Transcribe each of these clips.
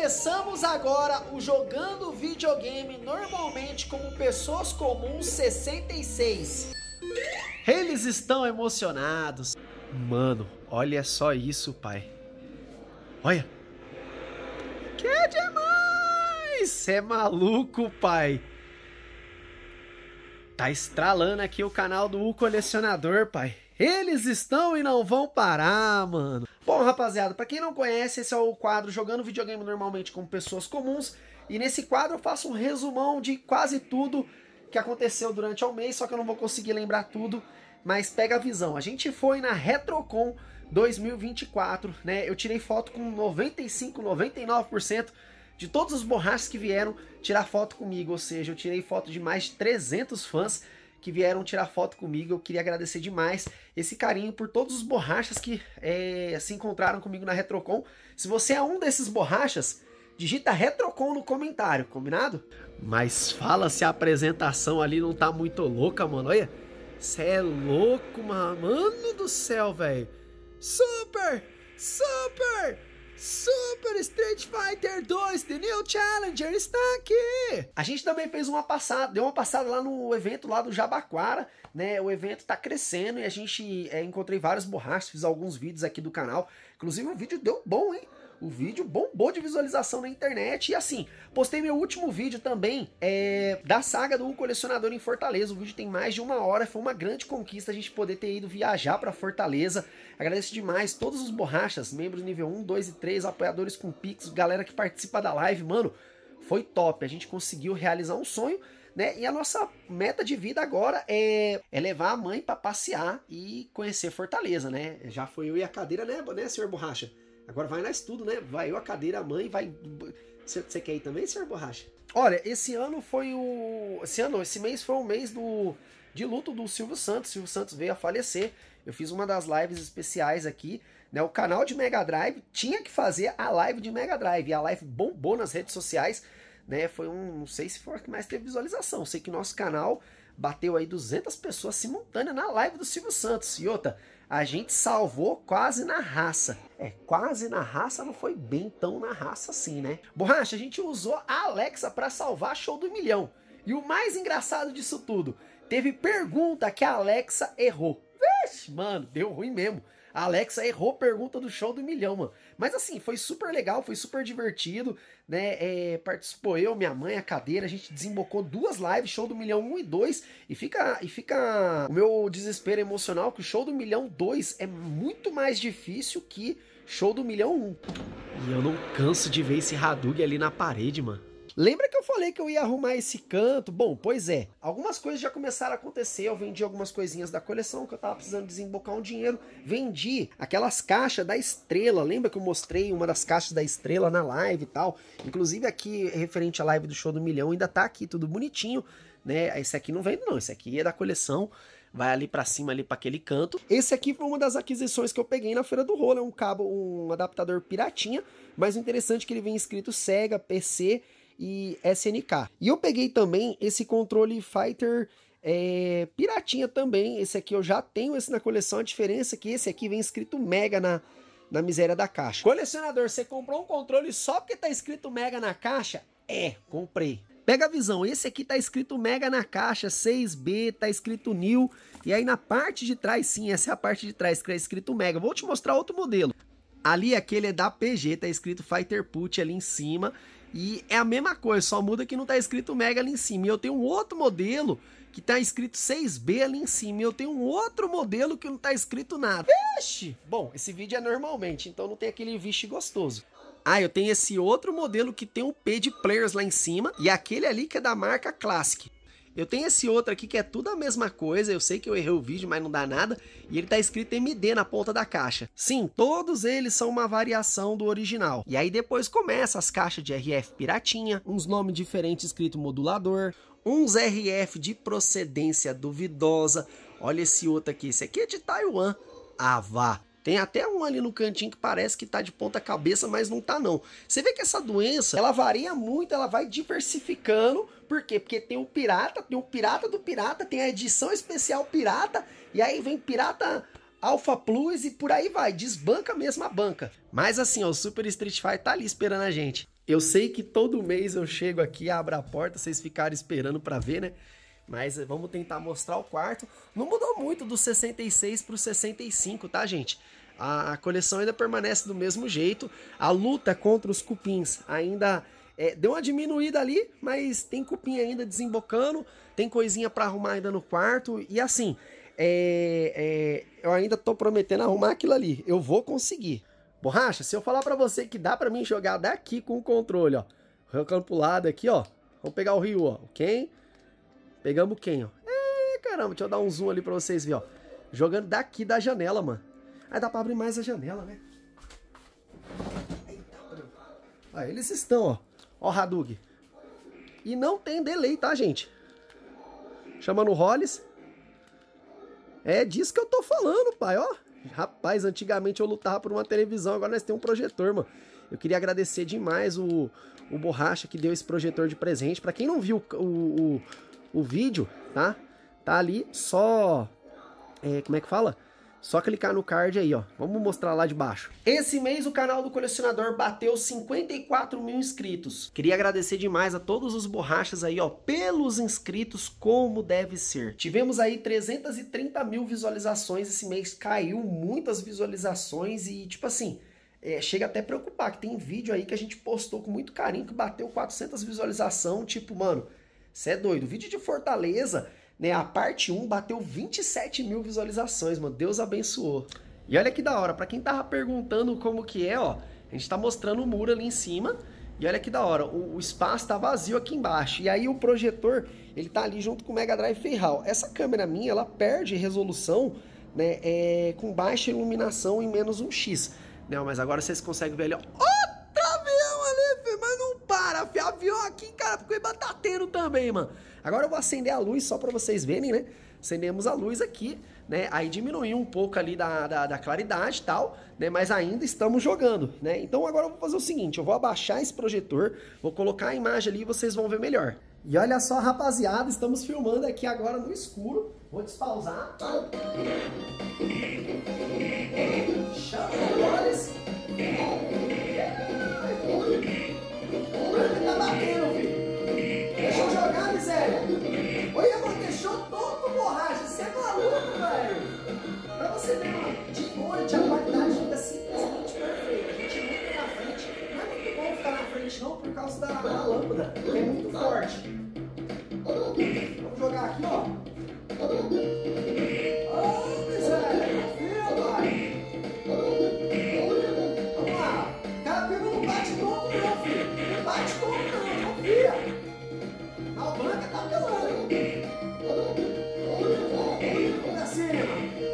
Começamos agora o Jogando Videogame Normalmente como Pessoas Comuns 66. Eles estão emocionados. Mano, olha só isso, pai. Olha. Que demais! Cê é maluco, pai. Tá estralando aqui o canal do U Colecionador, pai. Eles estão e não vão parar, mano. Bom, rapaziada, pra quem não conhece, esse é o quadro Jogando Videogame Normalmente com Pessoas Comuns. E nesse quadro eu faço um resumão de quase tudo que aconteceu durante o mês, só que eu não vou conseguir lembrar tudo, mas pega a visão. A gente foi na Retrocon 2024, né? Eu tirei foto com 95, 99% de todos os borrachas que vieram tirar foto comigo, ou seja, eu tirei foto de mais de 300 fãs que vieram tirar foto comigo. Eu queria agradecer demais esse carinho por todos os borrachas que se encontraram comigo na Retrocon. Se você é um desses borrachas, digita Retrocon no comentário, combinado? Mas fala se a apresentação ali não tá muito louca, mano. Olha, cê é louco, mano do céu, velho. Super Street Fighter 2, The New Challenger está aqui! A gente também fez deu uma passada lá no evento lá do Jabaquara, né? O evento tá crescendo e a gente encontrei vários borrachas, fiz alguns vídeos aqui do canal. Inclusive o vídeo deu bom, hein? O vídeo bombou de visualização na internet. E assim, postei meu último vídeo também da saga do Colecionador em Fortaleza. O vídeo tem mais de 1 hora. Foi uma grande conquista a gente poder ter ido viajar para Fortaleza. Agradeço demais todos os borrachas, membros nível 1, 2 e 3, apoiadores com Pix, galera que participa da live. Mano, foi top. A gente conseguiu realizar um sonho, né? E a nossa meta de vida agora é levar a mãe para passear e conhecer Fortaleza, né? Já foi eu e a cadeira, né, senhor Borracha? Agora vai nós tudo, né? Vai eu, a cadeira, a mãe, vai... Você quer ir também, senhor Borracha? Olha, esse mês foi o mês de luto do Silvio Santos. Silvio Santos veio a falecer. Eu fiz uma das lives especiais aqui, né? O canal de Mega Drive tinha que fazer a live de Mega Drive. E a live bombou nas redes sociais, né? Foi não sei se foi a que mais teve visualização. Sei que nosso canal bateu aí 200 pessoas simultâneas na live do Silvio Santos. E outra, a gente salvou quase na raça. Quase na raça, não foi bem tão na raça assim, né? Borracha, a gente usou a Alexa pra salvar Show do Milhão. E o mais engraçado disso tudo, teve pergunta que a Alexa errou. Vixe, mano, deu ruim mesmo. A Alexa errou pergunta do Show do Milhão, mano. Mas assim, foi super legal, foi super divertido, né? Participou eu, minha mãe, a cadeira, a gente desembocou 2 lives, Show do Milhão 1 e 2. E fica o meu desespero emocional que o Show do Milhão 2 é muito mais difícil que Show do Milhão 1. E eu não canso de ver esse Hadouken ali na parede, mano. Lembra que eu falei que eu ia arrumar esse canto? Bom, pois é. Algumas coisas já começaram a acontecer. Eu vendi algumas coisinhas da coleção que eu tava precisando desembocar um dinheiro. Vendi aquelas caixas da Estrela. Lembra que eu mostrei uma das caixas da Estrela na live e tal? Inclusive aqui, referente à live do Show do Milhão, ainda tá aqui tudo bonitinho, né? Esse aqui não vende não, esse aqui é da coleção. Vai ali pra cima, ali pra aquele canto. Esse aqui foi uma das aquisições que eu peguei na Feira do Rolo. É um cabo, um adaptador piratinha. Mas o interessante é que ele vem escrito Sega, PC e SNK. E eu peguei também esse controle Fighter piratinha também. Esse aqui eu já tenho esse na coleção. A diferença é que esse aqui vem escrito Mega na miséria da caixa. Colecionador, você comprou um controle só porque tá escrito Mega na caixa? Comprei. Pega a visão, esse aqui tá escrito Mega na caixa, 6B, tá escrito New. E aí na parte de trás, sim, essa é a parte de trás que é escrito Mega. Vou te mostrar outro modelo. Ali aquele é da PG, tá escrito Fighter Put ali em cima. E é a mesma coisa, só muda que não tá escrito Mega ali em cima. E eu tenho um outro modelo que tá escrito 6B ali em cima. E eu tenho um outro modelo que não tá escrito nada. Vixe! Bom, esse vídeo é normalmente, então não tem aquele vixe gostoso. Eu tenho esse outro modelo que tem um P de Players lá em cima. E aquele ali que é da marca Classic. Eu tenho esse outro aqui que é tudo a mesma coisa. Eu sei que eu errei o vídeo, mas não dá nada. E ele tá escrito MD na ponta da caixa. Sim, todos eles são uma variação do original. E aí depois começa as caixas de RF piratinha, uns nomes diferentes escrito modulador, uns RF de procedência duvidosa. Olha esse outro aqui, esse aqui é de Taiwan. Vá. Tem até um ali no cantinho que parece que tá de ponta cabeça, mas não tá não. Você vê que essa doença, ela varia muito, ela vai diversificando. Por quê? Porque tem o pirata do pirata, tem a edição especial pirata, e aí vem pirata Alpha Plus e por aí vai, desbanca mesmo a banca. Mas assim, ó, o Super Street Fighter tá ali esperando a gente. Eu sei que todo mês eu chego aqui, abro a porta, vocês ficaram esperando pra ver, né? Mas vamos tentar mostrar o quarto. Não mudou muito do 66 pro 65, tá, gente? A coleção ainda permanece do mesmo jeito. A luta contra os cupins ainda deu uma diminuída ali, mas tem cupim ainda desembocando. Tem coisinha pra arrumar ainda no quarto. E assim, eu ainda tô prometendo arrumar aquilo ali. Eu vou conseguir. Borracha, se eu falar pra você que dá pra mim jogar daqui com o controle, ó. Jogando pro lado aqui, ó. Vamos pegar o Ryu, ó. Quem? Pegamos quem, ó. Caramba, deixa eu dar um zoom ali pra vocês verem, ó. Jogando daqui da janela, mano. Aí dá pra abrir mais a janela, né? Aí eles estão, ó. Ó o Hadouken. E não tem delay, tá, gente? Chamando o Hollis. É disso que eu tô falando, pai, ó. Rapaz, antigamente eu lutava por uma televisão, agora nós temos um projetor, mano. Eu queria agradecer demais o Borracha que deu esse projetor de presente. Pra quem não viu o vídeo, tá? Tá ali, só... como é que fala? Só clicar no card aí, ó. Vamos mostrar lá de baixo. Esse mês o canal do colecionador bateu 54 mil inscritos. Queria agradecer demais a todos os borrachas aí, ó, pelos inscritos como deve ser. Tivemos aí 330 mil visualizações esse mês. Caiu muitas visualizações e, tipo assim, chega até a preocupar, que tem vídeo aí que a gente postou com muito carinho que bateu 400 visualizações. Tipo, mano, cê é doido. O vídeo de Fortaleza... né, a parte 1 bateu 27 mil visualizações, mano. Deus abençoou. E olha que da hora, pra quem tava perguntando como que é, ó, a gente tá mostrando o muro ali em cima. E olha que da hora, o espaço tá vazio aqui embaixo. E aí o projetor, ele tá ali junto com o Mega Drive Feijal. Essa câmera minha, ela perde resolução, né, com baixa iluminação em menos 1x. Não, mas agora vocês conseguem ver ali, ó. Outro avião ali, filho, mas não para, filho. Avião aqui, cara, ficou batendo também, mano. Agora eu vou acender a luz só para vocês verem, né? Acendemos a luz aqui, né? Aí diminuiu um pouco ali da claridade e tal, né? Mas ainda estamos jogando, né? Então agora eu vou fazer o seguinte, eu vou abaixar esse projetor, vou colocar a imagem ali e vocês vão ver melhor. E olha só, rapaziada, estamos filmando aqui agora no escuro. Vou despausar. Chama o Wallace. Tá batendo, filho. Deixa eu jogar, miséria. Olha, mano, deixou todo borracha. Você é maluco, velho. Pra você ver, mano, de noite a qualidade fica simplesmente perfeita. A gente entra na frente. Não é muito bom ficar na frente, não, por causa da lâmpada. É muito forte. Vamos jogar aqui, ó. Ô, miséria. Confia, pai. Vamos lá. O cara pegou no bate-tonto, não, filho. Não bate tonto, não. Confia. A branca tá pelando. Vamos pra cima.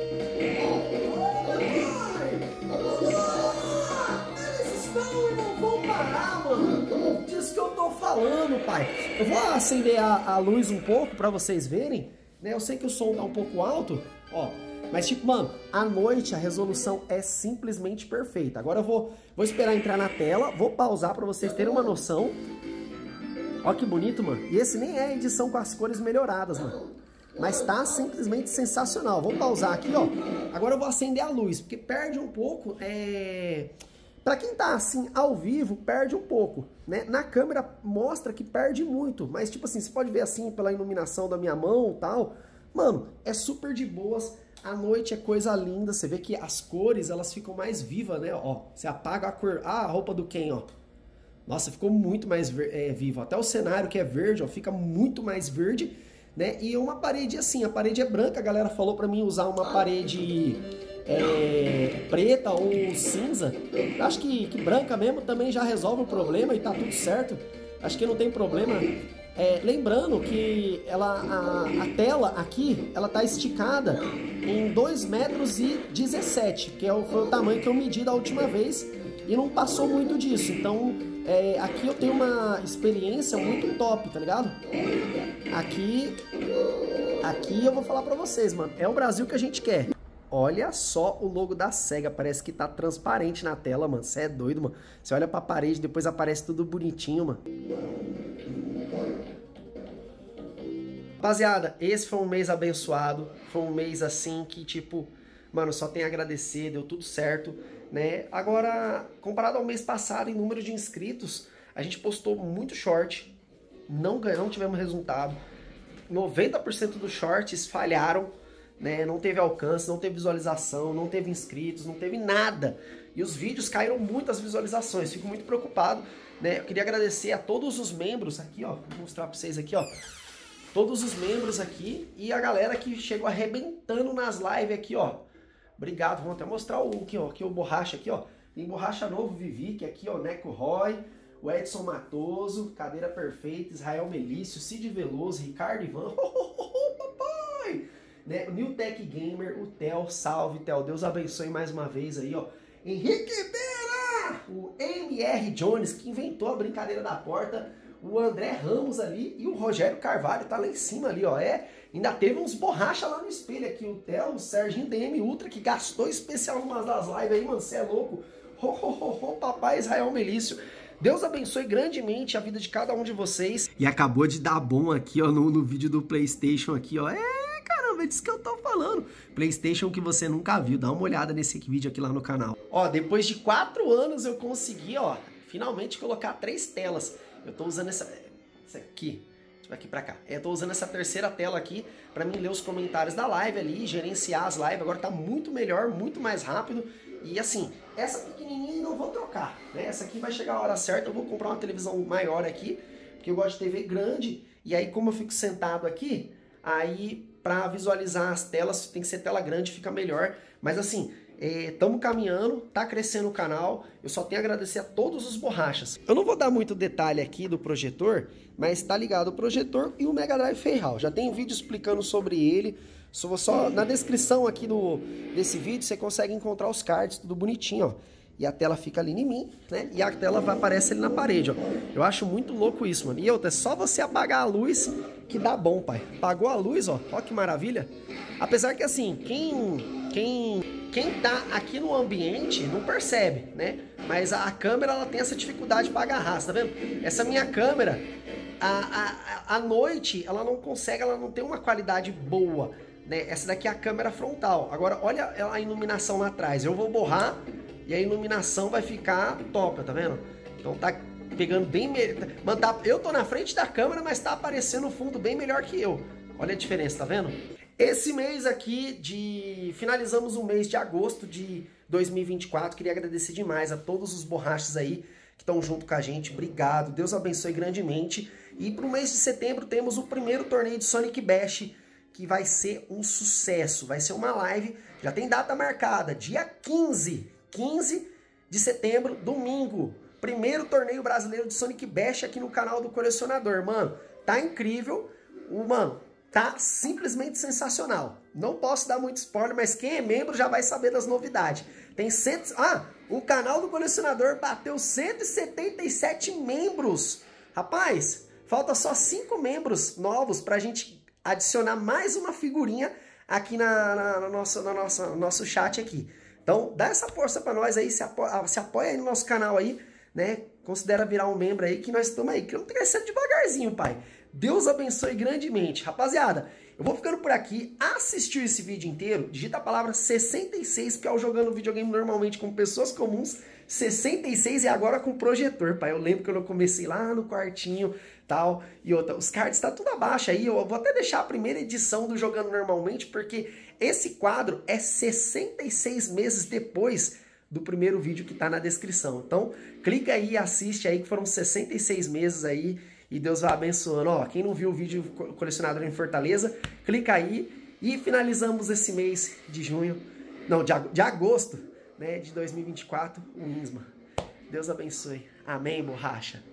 Eles estão e não vão parar, mano. Disso que eu tô falando, pai. Eu vou acender a luz um pouco pra vocês verem, né? Eu sei que o som tá um pouco alto, ó. Mas tipo, mano, à noite a resolução é simplesmente perfeita. Agora eu vou esperar entrar na tela, vou pausar pra vocês terem uma noção. Ó que bonito, mano. E esse nem é edição com as cores melhoradas, mano. Mas tá simplesmente sensacional. Vou pausar aqui, ó. Agora eu vou acender a luz, porque perde um pouco, Pra quem tá assim, ao vivo, perde um pouco, né? Na câmera mostra que perde muito. Mas tipo assim, você pode ver assim, pela iluminação da minha mão e tal. Mano, é super de boas. À noite é coisa linda. Você vê que as cores, elas ficam mais vivas, né? Ó, você apaga a cor... Ah, a roupa do Ken, ó. Nossa, ficou muito mais vivo. Até o cenário que é verde, ó, fica muito mais verde, né? E uma parede assim, a parede é branca. A galera falou pra mim usar uma parede preta ou cinza. Acho que branca mesmo também já resolve o problema e tá tudo certo. Acho que não tem problema. Lembrando que a tela aqui, ela tá esticada em 2,17 m, que foi o tamanho que eu medi da última vez. E não passou muito disso, então aqui eu tenho uma experiência muito top, tá ligado? Aqui eu vou falar pra vocês, mano, é o Brasil que a gente quer. Olha só o logo da SEGA, parece que tá transparente na tela, mano, você é doido, mano. Você olha pra parede, depois aparece tudo bonitinho, mano. Rapaziada, esse foi um mês abençoado, foi um mês assim que, tipo, mano, só tenho a agradecer, deu tudo certo, né? Agora, comparado ao mês passado, em número de inscritos, A gente postou muito short, não tivemos resultado. 90% dos shorts falharam, né? Não teve alcance, não teve visualização, não teve inscritos, não teve nada. E os vídeos caíram muitas visualizações. Fico muito preocupado, né? Eu queria agradecer a todos os membros aqui, ó. Vou mostrar pra vocês aqui, ó. Todos os membros aqui e a galera que chegou arrebentando nas lives aqui, ó. Obrigado. Vamos até mostrar o aqui, ó. Aqui o Borracha aqui, ó. Tem Borracha Novo, Vivi, que aqui, ó. Neco Roy, o Edson Matoso, Cadeira Perfeita, Israel Melício, Cid Veloso, Ricardo Ivan. Papai! Né? O New Tech Gamer, o Theo, salve, Theo. Deus abençoe mais uma vez aí, ó. Henrique Beira! O MR Jones, que inventou a brincadeira da porta. O André Ramos ali e o Rogério Carvalho tá lá em cima ali, ó. Ainda teve uns borracha lá no espelho aqui. O Theo, o Serginho DM Ultra, que gastou especial numas das lives aí, mano. Você é louco. Papai Israel Melício. Deus abençoe grandemente a vida de cada um de vocês. E acabou de dar bom aqui, ó, no vídeo do PlayStation aqui, ó. Caramba, é disso que eu tô falando. PlayStation que você nunca viu. Dá uma olhada nesse vídeo aqui lá no canal. Ó, depois de 4 anos eu consegui, ó, finalmente colocar 3 telas. Eu tô usando essa aqui. Deixa eu ver aqui pra cá. Eu tô usando essa terceira tela aqui pra mim ler os comentários da live ali, gerenciar as lives. Agora tá muito melhor, muito mais rápido. E assim, essa pequenininha não vou trocar, né? Essa aqui vai chegar a hora certa. Eu vou comprar uma televisão maior aqui, porque eu gosto de TV grande. E aí, como eu fico sentado aqui, aí pra visualizar as telas tem que ser tela grande, fica melhor. Mas assim, estamos caminhando, tá crescendo o canal. Eu só tenho a agradecer a todos os borrachas. Eu não vou dar muito detalhe aqui do projetor, mas tá ligado o projetor e o Mega Drive Ferral. Já tem vídeo explicando sobre ele. Só na descrição aqui desse vídeo você consegue encontrar os cards, tudo bonitinho, ó. E a tela fica ali em mim, né? E a tela aparece ali na parede, ó. Eu acho muito louco isso, mano. E outra, é só você apagar a luz que dá bom, pai. Apagou a luz, ó. Ó que maravilha. Apesar que assim, quem tá aqui no ambiente não percebe, né? Mas a câmera, ela tem essa dificuldade para agarrar, tá vendo? Essa minha câmera, à noite, ela não consegue, ela não tem uma qualidade boa, né? Essa daqui é a câmera frontal. Agora, olha a iluminação lá atrás. Eu vou borrar e a iluminação vai ficar top, tá vendo? Então tá pegando bem melhor. Eu tô na frente da câmera, mas tá aparecendo o fundo bem melhor que eu. Olha a diferença, tá vendo? Esse mês aqui, finalizamos o mês de agosto de 2024. Queria agradecer demais a todos os borrachas aí que estão junto com a gente. Obrigado, Deus abençoe grandemente. E pro mês de setembro temos o primeiro torneio de Sonic Bash, que vai ser um sucesso. Vai ser uma live, já tem data marcada, dia 15 de setembro, domingo. Primeiro torneio brasileiro de Sonic Bash aqui no canal do Colecionador. Mano, tá incrível. Mano, tá simplesmente sensacional. Não posso dar muito spoiler, mas quem é membro já vai saber das novidades. Tem o canal do Colecionador bateu 177 membros. Rapaz, falta só 5 membros novos pra gente adicionar mais uma figurinha aqui no nosso chat aqui. Então, dá essa força pra nós aí, se apoia aí no nosso canal aí, né? Considera virar um membro aí, que nós estamos aí, que eu tô crescendo devagarzinho, pai. Deus abençoe grandemente. Rapaziada, eu vou ficando por aqui. Assistiu esse vídeo inteiro? Digita a palavra 66, porque eu jogando videogame normalmente com pessoas comuns, 66 e agora com projetor, pai. Eu lembro que eu comecei lá no quartinho, tal, e outra. Os cards tá tudo abaixo aí. Eu vou até deixar a primeira edição do Jogando Normalmente, porque esse quadro é 66 meses depois do primeiro vídeo que tá na descrição. Então, clica aí e assiste aí, que foram 66 meses aí. E Deus vai abençoando. Ó, quem não viu o vídeo Colecionador em Fortaleza, clica aí. E finalizamos esse mês de junho, não, de agosto, né, de 2024, o INSMA. Deus abençoe. Amém, borracha.